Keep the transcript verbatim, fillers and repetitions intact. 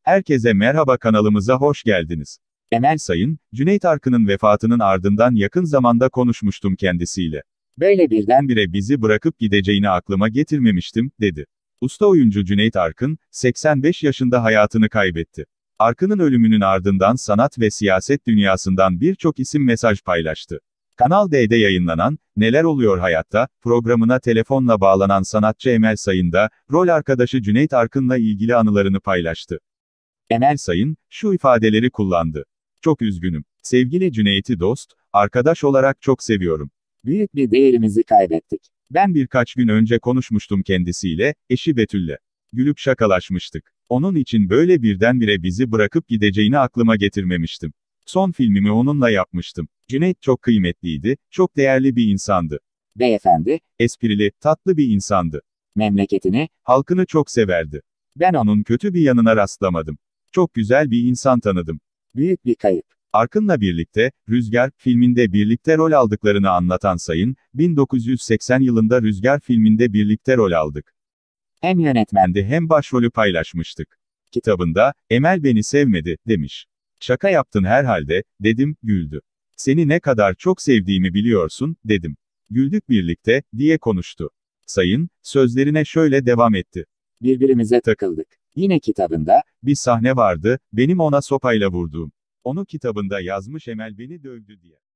Herkese merhaba, kanalımıza hoş geldiniz. Emel Sayın, Cüneyt Arkın'ın vefatının ardından yakın zamanda konuşmuştum kendisiyle. Böyle birdenbire bizi bırakıp gideceğini aklıma getirmemiştim, dedi. Usta oyuncu Cüneyt Arkın, seksen beş yaşında hayatını kaybetti. Arkın'ın ölümünün ardından sanat ve siyaset dünyasından birçok isim mesaj paylaştı. Kanal D'de yayınlanan "Neler Oluyor Hayatta" programına telefonla bağlanan sanatçı Emel Sayın da, rol arkadaşı Cüneyt Arkın'la ilgili anılarını paylaştı. Emel Sayın, şu ifadeleri kullandı. "Çok üzgünüm. Sevgili Cüneyt'i dost, arkadaş olarak çok seviyorum. Büyük bir değerimizi kaybettik. Ben birkaç gün önce konuşmuştum kendisiyle, eşi Betül'le. Gülüp şakalaşmıştık. Onun için böyle birdenbire bizi bırakıp gideceğini aklıma getirmemiştim. Son filmimi onunla yapmıştım. Cüneyt çok kıymetliydi, çok değerli bir insandı. Beyefendi, Esprili, tatlı bir insandı. memleketini, Halkını çok severdi. Ben onun kötü bir yanına rastlamadım. Çok güzel bir insan tanıdım." büyük bir kayıp. Arkın'la birlikte, Rüzgar filminde birlikte rol aldıklarını anlatan Sayın, bin dokuz yüz seksen yılında Rüzgar filminde birlikte rol aldık. Hem yönetmen, Ben de hem başrolü paylaşmıştık. Kitabında, "Emel beni sevmedi," demiş. "Şaka yaptın herhalde," dedim, güldü. "Seni ne kadar çok sevdiğimi biliyorsun," dedim. "Güldük birlikte," diye konuştu. Sayın, sözlerine şöyle devam etti. birbirimize takıldık. Yine kitabında, "Bir sahne vardı, benim ona sopayla vurduğum. Onu kitabında yazmış, Emel beni dövdü diye."